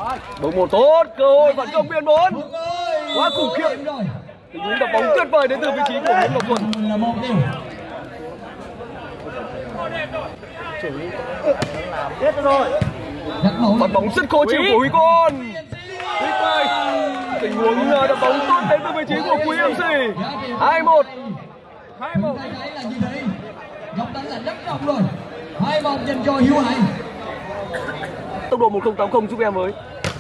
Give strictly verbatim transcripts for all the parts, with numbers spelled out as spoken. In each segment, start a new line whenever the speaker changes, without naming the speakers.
Bóng một tốt, cơ hội phản công biên bốn. Quá khủng khiếp. Tình huống đập bóng tuyệt vời đến từ vị trí của Nguyễn Ngọc Thuần. Phạt bóng rất khó chịu của Huy Con. Huy Quay. Tình huống đập bóng tốt đến từ vị trí của Quý em xê. hai một.
hai một. Góc đánh là rất rộng rồi. hai một dành cho Hiếu Hải.
Tốc độ một không tám không giúp em với.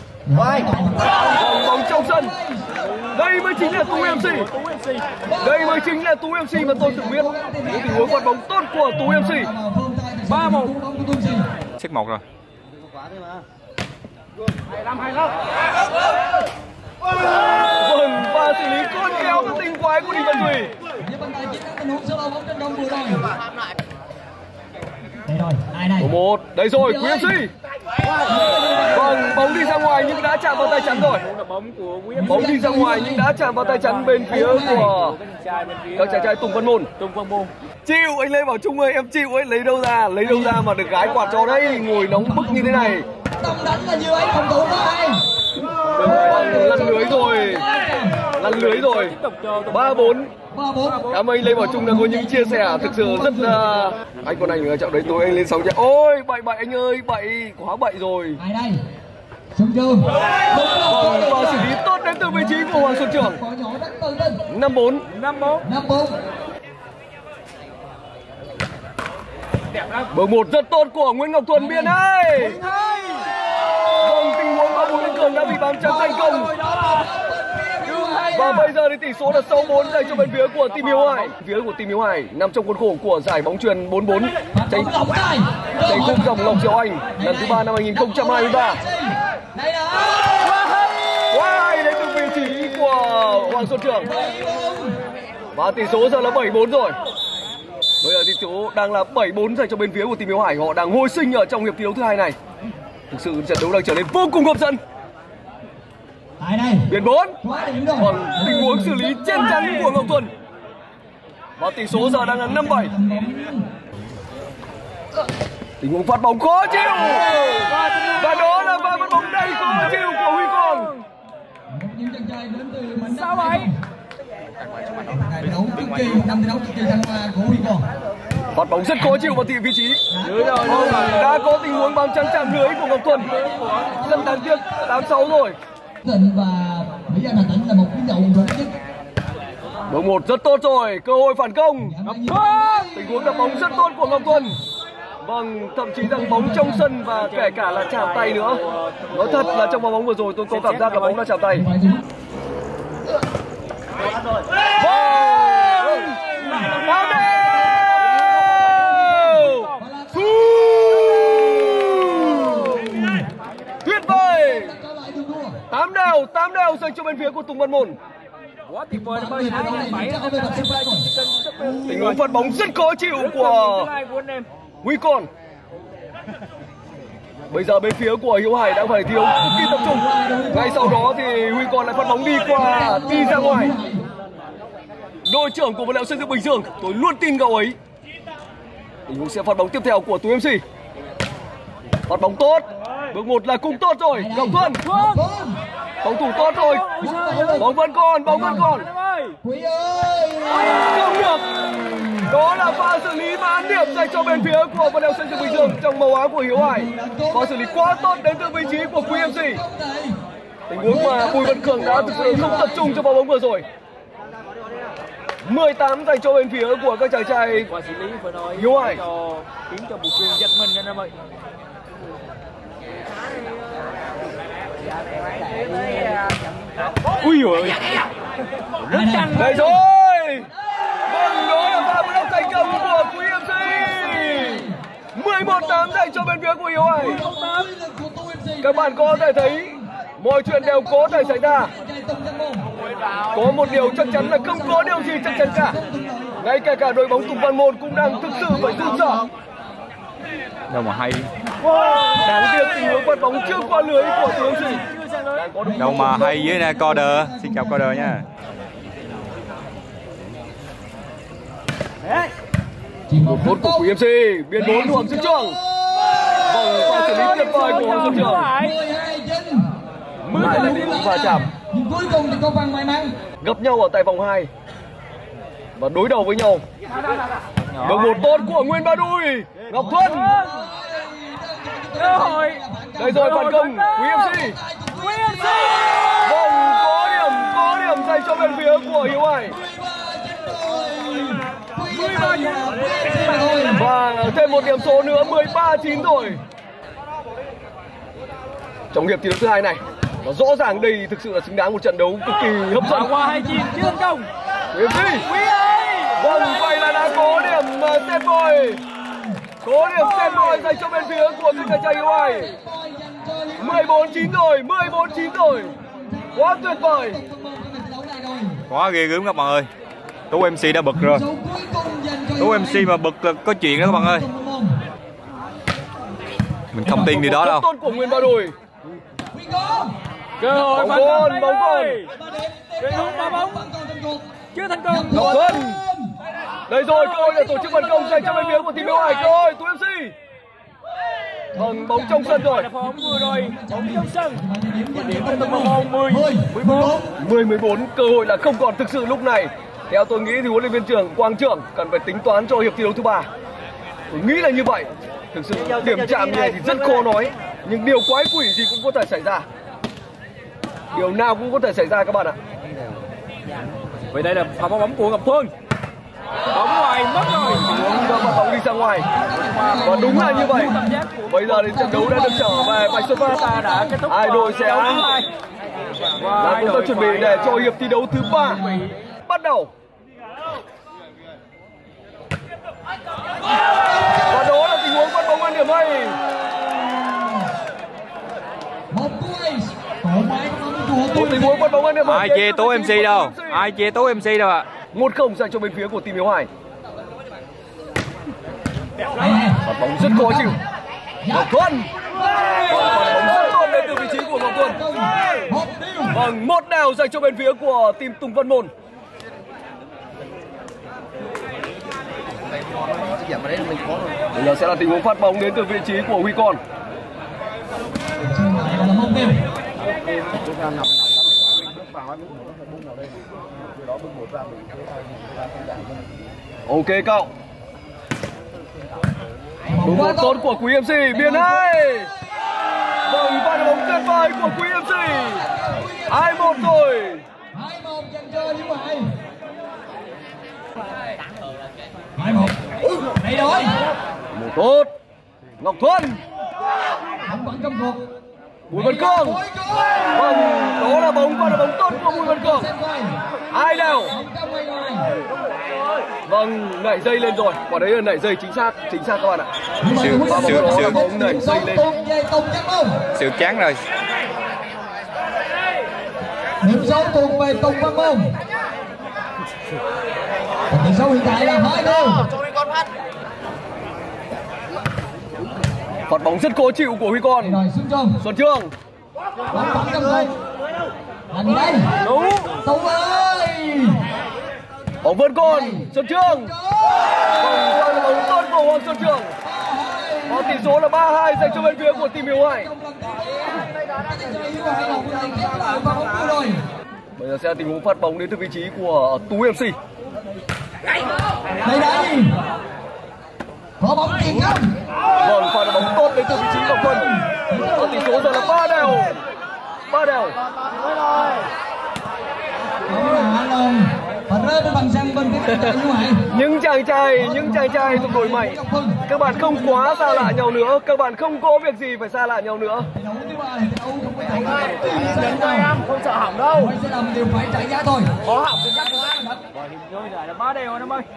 Bóng trong sân. Đây mới chính là Tú em xê. Đây mới chính là Tú em xê mà tôi từng biết. Những tình huống phạt bóng tốt của Tú em xê. ba một.
Xích một rồi.
Vâng, và xử lý con kéo các tình quái của Đình Văn Thủy. Số một, đây rồi, Quý em xê. Vâng, bóng đi ra ngoài nhưng đã chạm vào tay chắn rồi. Bóng đi ra ngoài nhưng đã chạm vào tay chắn bên phía của các chàng trai Tùng Văn Môn.
Tùng Văn Môn.
Chịu, anh Lê Bảo Trung ơi, em chịu ấy, lấy đâu ra, lấy đâu ra mà được gái quạt cho đấy, ngồi nóng bức như thế này.
Tông đánh là như ấy, phòng thủ có ai?
Lăn lưới rồi, lăn lưới rồi. ba bốn. Cảm ơn anh Lê Bảo Trung đã có những chia sẻ thực sự rất là... Anh còn anh ở trận đấy tôi anh lên sóng chạy. Ôi, bậy bậy anh ơi, bậy, quá bậy rồi.
Ai đây? Xuân Trường.
Và xử lý tốt đến từ vị trí của Hoàng Xuân Trường. năm bốn.
năm bốn.
năm bốn.
Bước một rất tốt của Nguyễn Ngọc Thuần biên hai. Vâng, tình huống của Bùi Văn Cường đã bị bám chắn thành công. Và bây giờ thì tỷ số là sáu bốn dành cho bên phía của team Hiếu Hải. Phía của team Hiếu Hải nằm trong khuôn khổ của giải bóng chuyền bốn bốn tranh tranh cúp dòng Ngọc Diệu Anh lần thứ ba năm hai nghìn không trăm hai mươi ba. Quá hay đến từ vị trí của Hoàng Xuân Trường. Và tỷ số giờ là bảy bốn rồi. Bây giờ tỷ số đang là bảy bốn dành cho bên phía của team Hiếu Hải. Họ đang hồi sinh ở trong hiệp thi đấu thứ hai này. Thực sự trận đấu đang trở nên vô cùng hấp dẫn. Biên bốn. Còn tình huống xử lý trên chắn của Ngọc Thuần. Và tỷ số giờ đang là năm bảy. Tình huống phát bóng khó chịu. Và đó là pha phát bóng đầy khó chịu của Huy Con.
Sao vậy? Giải đấu cực kỳ, năm thi đấu cực kỳ thăng hoa của Huy Con.
Phát bóng rất khó chịu vào vị trí. Đã có tình huống bám chắn chạm lưới của Ngọc Thuần. Rất đáng tiếc, tám sáu rồi.
Tỉnh và Mỹ Gia Hà Tĩnh là một cái dậu nổi nhất.
Bước một rất tốt rồi, cơ hội phản công. Tình huống đập bóng rất tốt của Ngọc Thuần. Vâng, thậm chí rằng bóng trong sân và kể cả là chạm tay nữa. Nói thật là trong bóng vừa rồi tôi có cảm giác là bóng đã chạm tay. Vâng, tám đều. Tuyệt vời. Tám đều, tám đều dành cho bên phía của Tùng Văn Môn.
Quá tuyệt vời ơi.
Tình huống phạt bóng rất khó chịu của Huy Con. Bây giờ bên phía của Hiếu Hải đang phải thiếu cực kỳ tập trung. Ngay sau đó thì Huy Con lại phát bóng đi qua, đi ra ngoài. Đội trưởng của vật liệu xây dựng Bình Dương, tôi luôn tin cậu ấy. Tình huống sẽ phát bóng tiếp theo của Tú em xê. Phát bóng tốt. Bước một là cung tốt rồi. Ngọc Thuần. Phòng thủ tốt rồi. Bóng vẫn còn, bóng vẫn còn. Không được. Đó là pha xử lý bán điểm dành cho bên phía của vật liệu xây dựng Bình Dương trong màu áo của Hiếu Hải. Pha xử lý quá tốt đến từ vị trí của Quý em xê. Tình huống mà Bùi Văn Cường đã thực sự không tập trung cho pha bóng vừa rồi. mười tám dành cho bên phía của các chàng trai Hiếu Hải.
Khiến cho Bùi Cường giật mình anh em ơi. Ui giời, rất căng
đây rồi. Vâng, đó là pha bất động thành công của Quý em xê. mười một tám dành cho bên phía của Hiếu Hải. Các bạn có thể thấy mọi chuyện đều có thể xảy ra. Có một điều chắc chắn là không có điều gì chắc chắn cả. Ngay cả cả đội bóng Tùng Văn Môn cũng đang thực sự phải run sợ.
Đâu mà hay.
Đáng tiếc tình huống phạt bóng chưa qua lưới của Tú em xê.
Đâu mà hay với nè Coder. Xin chào Coder nha.
Một phút của Quý em xê, biên bốn Hoàng Xuân Trường. Vâng, pha xử lý tuyệt vời của Hoàng Xuân Trường. Lại là tình huống va chạm.
Nhưng cuối cùng thì có phần may mắn.
Gặp nhau ở tại vòng hai và đối đầu với nhau. Được một tốt của Nguyên Ba Đùi. Ngọc Thuân. Đây rồi phản công Quý em xê. Vâng, có điểm, có điểm dành cho bên phía của Hiếu Hải. Và thêm một điểm số nữa, mười ba chín rồi. Trong hiệp thi đấu thứ hai này, và rõ ràng đây thực sự là xứng đáng một trận đấu cực kỳ hấp dẫn.
Qua hai chín chưa thành công.
Quý em xê. Vâng, vậy là đã có điểm set boy. Có điểm set boy dành cho bên phía của Sinh Trai Hiếu Hải. mười bốn chín rồi, mười bốn chín rồi. Quá tuyệt vời.
Quá ghê gớm các bạn ơi. Tú em xê đã bực rồi. Tú em xê mà bực là có chuyện đó các bạn ơi. Mình không tin điều đó đâu.
Tốt của Nguyên Ba Đùi.
Cơ hội
Bóng gôn, bóng gôn.
Về hướng ba bóng. Chưa thành công.
Ngọc Thuân. Đây rồi, cơ hội để tổ chức phản công dành cho bên phía của team Hiếu Hải. Cơ hội Tú em xê. Vâng, bóng trong sân rồi.
Bóng vừa rồi, bóng trong sân. Điểm cho Tùng Văn Môn mười, mười bốn.
mười mười bốn, cơ hội là không còn thực sự lúc này. Theo tôi nghĩ thì huấn luyện viên trưởng Quang Trưởng cần phải tính toán cho hiệp thi đấu thứ ba. Tôi nghĩ là như vậy. Thực sự điểm chạm như này thì rất khó nói, nhưng điều quái quỷ gì cũng có thể xảy ra. Điều nào cũng có thể xảy ra các bạn ạ.
Vậy đây là pha bóng của Ngọc Thuân. Bóng ngoài mất rồi.
Muốn bắt bóng đi ra ngoài. Và đúng là như vậy. Bây giờ thì trận đấu đã được trở về vạch xuất phát. Hai đội sẽ làm công tác chuẩn bị để cho hiệp thi đấu thứ ba bắt đầu. Và đó là tình huống bắt bóng ăn điểm hay.
Một cuối. Tổ máy của
Một tình huống bắt bóng ăn điểm hay.
Ai chê Tú em xê đâu. Ai chê Tú em xê đâu ạ.
một không dành cho bên phía của team Hiếu Hải. Bắt bóng rất khó chịu. Ngọc Thuân. Bắt bóng rất tốt đến từ vị trí của Ngọc Thuân. Vâng, một đều dành cho bên phía của team Tùng Văn Môn. Bây giờ sẽ là tình huống phát bóng đến từ vị trí của Huy Con. Ok cậu. Đúng một tốt của Quý em xê, biên hay. Vâng, pha bóng tuyệt vời của Quý em xê. hai một rồi.
hai một dành cho Hiếu Hải. hai một. Đây rồi.
Một tốt. Ngọc Thuân.
Bóng vẫn trong cuộc.
Bùi Văn Cương. Vâng, đó là bóng và là bóng tốt của Bùi Văn Cương. Hai đều. Vâng, nảy dây lên rồi. Quả đấy là nảy dây chính xác, chính xác các bạn ạ.
Siêu siêu siêu
bóng nảy dây lên.
Siêu chán rồi.
Điểm số tuần về Tùng Văn Môn. Điểm số hiện tại là hai đều.
Phạt bóng rất khó chịu của Huy Con.
Rồi Xuân Trường.
Xuân Trường.
Bóng bắn trong sân. Là gì đây?
Đủ.
Tùng ơi.
Bóng vẫn còn. Xuân Trường. Bóng bóng tốt của Hoàng Xuân Trường. Và tỷ số là ba hai dành cho bên phía của team Hiếu Hải. Bây giờ sẽ là tình huống phát bóng đến từ vị trí của Tú em xê.
Đây đây. Có bóng tiền không?
Vâng, pha bóng tốt đến từ vị trí Ngọc Thuân. Và tỷ số giờ là ba đều. ba đều.
Và rơi với bằng răng bên phía đội Hiếu Hải.
Những chàng trai, những chàng trai thuộc đội mạnh. Các bạn không quá xa lạ nhau nữa. Các bạn không có việc gì phải xa lạ nhau nữa.
Không sợ hỏng đâu.
Sẽ làm đều phải trả giá thôi.
Có hỏng thì chắc là rồi lại là ba đều anh em ơi.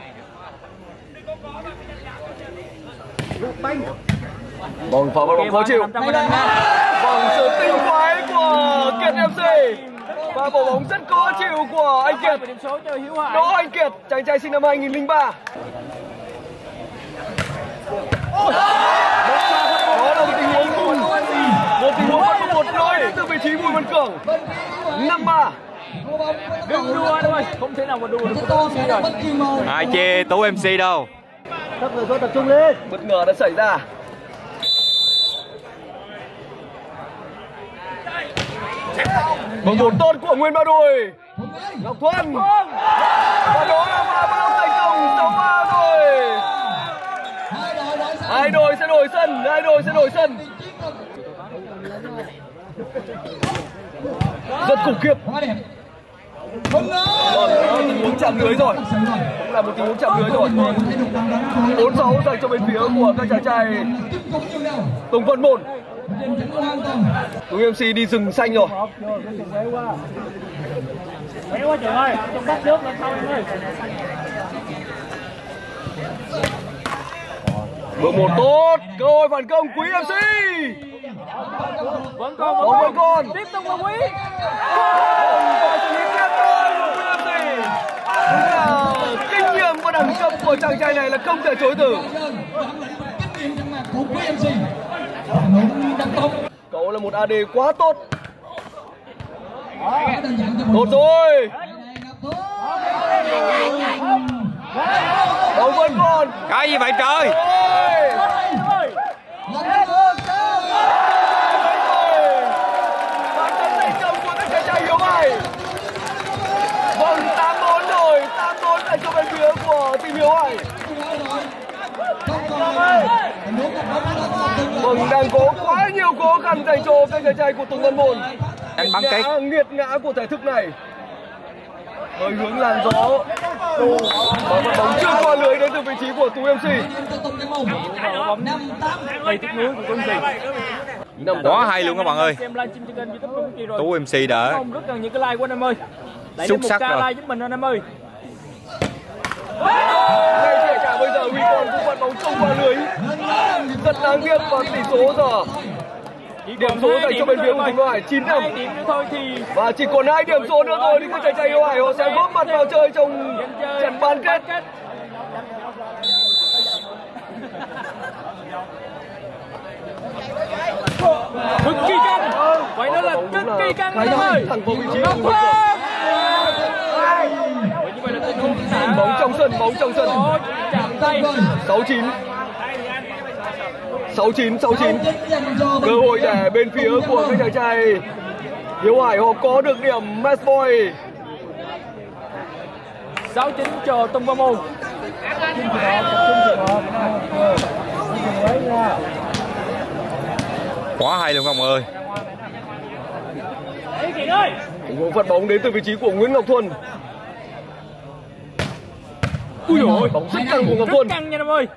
Vâng, pha bóng khó chịu. Vâng, sự tinh quái của Kiệt em xê. Và bộ bóng rất khó chịu của anh Kiệt. Đỗ Anh Kiệt, chàng trai sinh năm hai nghìn không trăm lẻ ba. Đó là một tình huống bùn. Một tình huống bắt một lỗi đến từ vị trí Bùi Văn Cường. năm ba.
Đừng đua anh ơi, không thể nào mà đua được.
Ai chê Tú em xê đâu.
Các người thôi tập trung lên. Bất ngờ đã xảy ra. Một một tốt của Nguyên Ba Đùi. Ngọc Thuần. Và đó là pha bóng thành công sau pha rồi. Hai đội sẽ đổi sân, hai đội sẽ đổi sân. Rất khủng khiếp. Vâng, tình huống chạm lưới rồi. Cũng là một tình huống chạm lưới rồi. bốn sáu dành cho bên phía của các chàng trai Tùng Vân Môn. Tùng em xê đi rừng xanh rồi. Bước một tốt, cơ hội phản công Quý em xê.
Vẫn còn,
vẫn còn, còn.
Tiếp tục là Quý.
Và xử lý tiếp thôi của Quý em xê. Đúng là kinh nghiệm và đẳng cấp của chàng trai này là không thể chối từ. Cậu là một a đê quá tốt. Tốt rồi. Bóng vẫn còn.
Cái gì vậy trời?
Và tấn thành công của các chàng trai Hiếu Hải. Vâng, tám bốn rồi, tám bốn dành cho bên phía của team Hiếu Hải. Vâng, đang có quá nhiều khó khăn dành cho các chàng trai của Tùng Vân Môn.
Đánh bắn kết.
Nghiệt ngã của thể thức này. Với hướng làn gió. Và một bóng chưa qua lưới đến từ vị trí của Tú em xê.
Đầy tiếc nuối của Tú em xê.
Quá hay luôn các bạn ơi. Tú em xê đã
rất cần những cái like của anh em ơi.
xuất sắc rồi.
Like giúp mình anh em ơi.
Ngay kể cả bây giờ Huy Còn cũng vận bóng không qua lưới. Rất đáng tiếc và tỷ số giờ. Điểm số dành cho bên phía của Tùng Hải chín năm. Và chỉ còn hai điểm số nữa thôi thì các chàng trai Hiếu Hải họ sẽ góp mặt vào chơi trong trận bán kết.
Cực kỳ căng. Vậy đó là cực kỳ căng anh em ơi.
Thẳng vào vị trí của Huy Còn. Bóng trong sân, bóng trong sân. sáu chín. sáu chín, sáu chín. Cơ hội để bên phía của các chàng trai Hiếu Hải họ có được điểm match point.
sáu chín cho Tùng Vân Môn.
Quá hay luôn các bạn ơi.
Tình huống phạt bóng đến từ vị trí của Nguyễn Ngọc Thuần. Ui dồi, bóng rất căng của Ngọc Thuần.
Rất căng nha em ơi.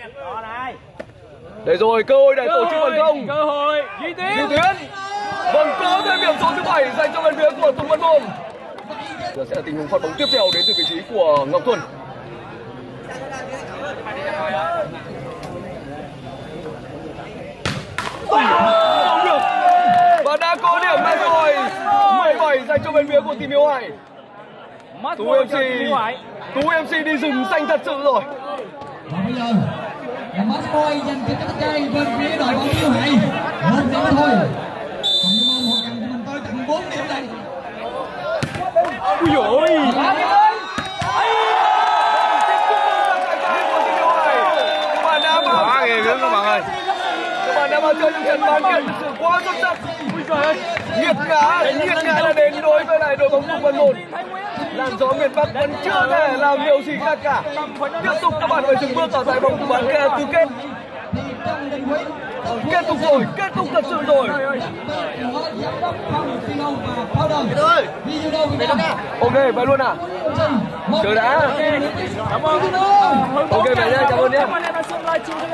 Để rồi, cơ hội để tổ chức phản công.
Cơ hội, Duy Tiến.
Duy Tiến. Vâng, có thêm điểm số thứ bảy dành cho bên phía của Tùng Vân Môn. Giờ sẽ là tình huống phạt bóng tiếp theo đến từ vị trí của Ngọc Thuần. Không được. Và đã có điểm này rồi. mười bảy dành cho bên phía của team Hiếu Hải. Tú em xê, Tú em xê đi rừng xanh thật sự rồi.
Và bây giờ là match point dành cho các trai bên phía đội bóng Hiếu Hải. Một điểm thôi. Còn như mong một cần mình tôi tặng bốn điểm đây.
Ui dồi.
Quá ghê gớm các bạn ơi.
Các bạn đã vào chơi những trận bán kết thực sự quá xuất sắc. Nghiệt ngã, nghiệt ngã là đến đối với lại đội bóng Tùng Vân Môn. Làn gió miền Bắc vẫn chưa thể làm điều gì khác cả. Tiếp tục các bạn phải dừng bước ở tại vòng bán kết tứ kết. Kết thúc rồi, kết thúc thật sự rồi. Ok, về luôn à? Chờ đã.
Cảm ơn.
Ok, về nha, cảm ơn nhé.